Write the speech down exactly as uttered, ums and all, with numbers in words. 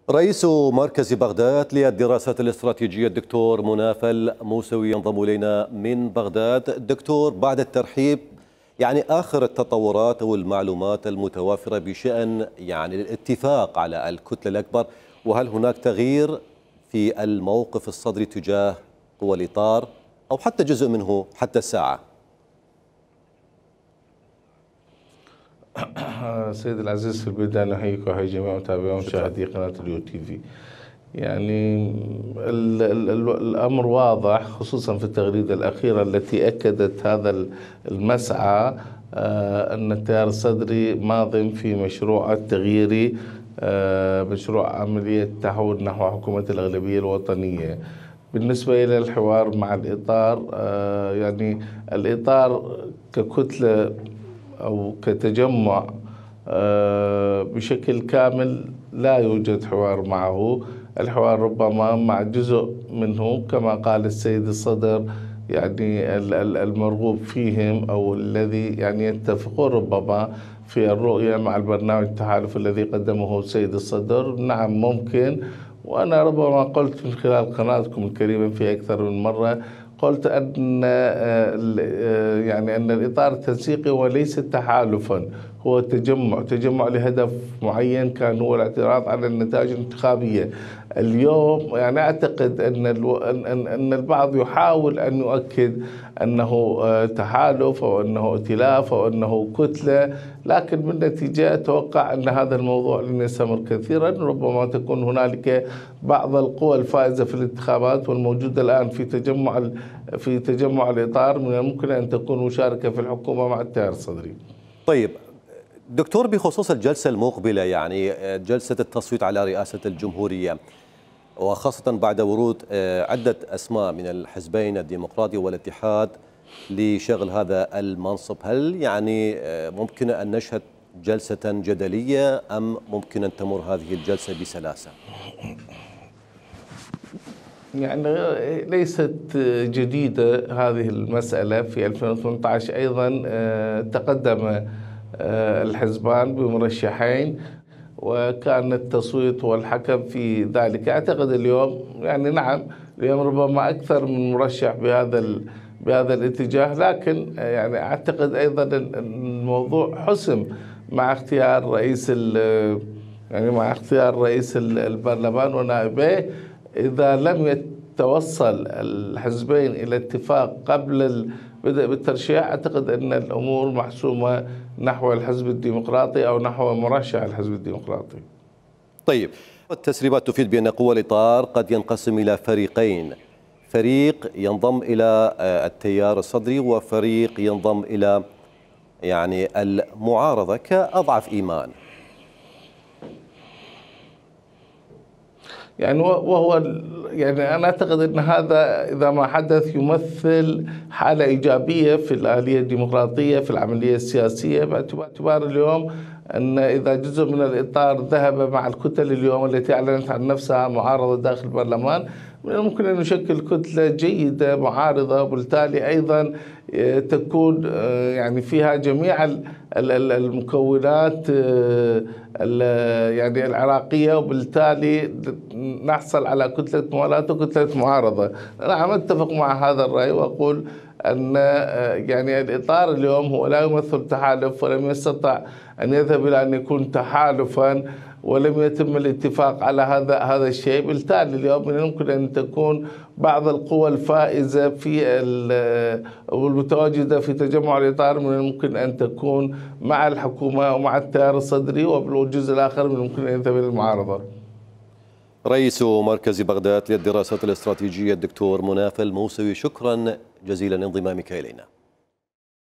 رئيس مركز بغداد للدراسات الاستراتيجية الدكتور منافل موسوي ينضم إلينا من بغداد. دكتور، بعد الترحيب، يعني آخر التطورات أو المعلومات المتوافرة بشأن يعني الاتفاق على الكتلة الأكبر، وهل هناك تغيير في الموقف الصدري تجاه قوى الإطار أو حتى جزء منه حتى الساعة؟ سيد العزيز، في البداية نحييك وحيي جميع متابعي ومشاهدي قناة اليو تي في. يعني ال ال ال الأمر واضح، خصوصا في التغريدة الأخيرة التي أكدت هذا المسعى، آه أن التيار الصدري ماض في مشروع التغيير، آه مشروع عملية تحول نحو حكومة الأغلبية الوطنية. بالنسبة إلى الحوار مع الإطار، آه يعني الإطار ككتلة أو كتجمع بشكل كامل لا يوجد حوار معه. الحوار ربما مع جزء منه كما قال السيد الصدر، يعني المرغوب فيهم أو الذي يعني يتفقون ربما في الرؤية مع البرنامج التحالف الذي قدمه السيد الصدر. نعم ممكن، وأنا ربما قلت من خلال قناتكم الكريمة في أكثر من مرة، قلت أن يعني أن الإطار التنسيقي وليس تحالفا، هو تجمع تجمع لهدف معين كان هو الاعتراض على النتائج الانتخابية. اليوم يعني أعتقد أن أن أن البعض يحاول أن يؤكد أنه تحالف أو أنه ائتلاف أو أنه كتلة، لكن بالنتيجة أتوقع أن هذا الموضوع لن يستمر كثيرا. ربما تكون هنالك بعض القوى الفائزة في الانتخابات والموجودة الآن في تجمع في تجمع الإطار من الممكن أن تكون مشاركة في الحكومة مع التيار الصدري. طيب دكتور، بخصوص الجلسة المقبلة، يعني جلسة التصويت على رئاسة الجمهورية، وخاصة بعد ورود عدة أسماء من الحزبين الديمقراطي والاتحاد لشغل هذا المنصب، هل يعني ممكن أن نشهد جلسة جدلية أم ممكن أن تمر هذه الجلسة بسلاسة؟ يعني ليست جديدة هذه المسألة. في ألفين وثمانية عشر أيضا تقدم الحزبان بمرشحين وكان التصويت هو الحكم في ذلك. أعتقد اليوم يعني نعم اليوم ربما أكثر من مرشح بهذا بهذا الاتجاه، لكن يعني أعتقد أيضا الموضوع حسم مع اختيار رئيس يعني مع اختيار رئيس البرلمان ونائبيه. إذا لم يتوصل الحزبين إلى اتفاق قبل البدء بالترشيح، أعتقد أن الأمور محسومة نحو الحزب الديمقراطي أو نحو مرشح الحزب الديمقراطي. طيب، التسريبات تفيد بأن قوى الإطار قد ينقسم إلى فريقين، فريق ينضم إلى التيار الصدري وفريق ينضم إلى يعني المعارضة كأضعف إيمان. يعني وهو يعني أنا أعتقد أن هذا إذا ما حدث يمثل حالة إيجابية في الآلية الديمقراطية في العملية السياسية، باعتبار اليوم أن إذا جزء من الإطار ذهب مع الكتل اليوم التي أعلنت عن نفسها معارضة داخل البرلمان، من الممكن أن يشكل كتلة جيدة معارضة، وبالتالي أيضا تكون يعني فيها جميع المكونات يعني العراقية، وبالتالي نحصل على كتلة موالاة وكتلة معارضة. أنا أتفق مع هذا الرأي وأقول أن يعني الإطار اليوم هو لا يمثل تحالف، ولم يستطع أن يذهب إلى أن يكون تحالفا، ولم يتم الاتفاق على هذا هذا الشيء. بالتالي اليوم من الممكن أن تكون بعض القوى الفائزة في والمتواجدة في تجمع الإطار من الممكن أن تكون مع الحكومة ومع التيار الصدري، والجزء الآخر من الممكن أن يذهب إلى المعارضة. رئيس مركز بغداد للدراسات الاستراتيجية الدكتور منافل موسوي، شكرا جزيلا لانضمامك إلينا.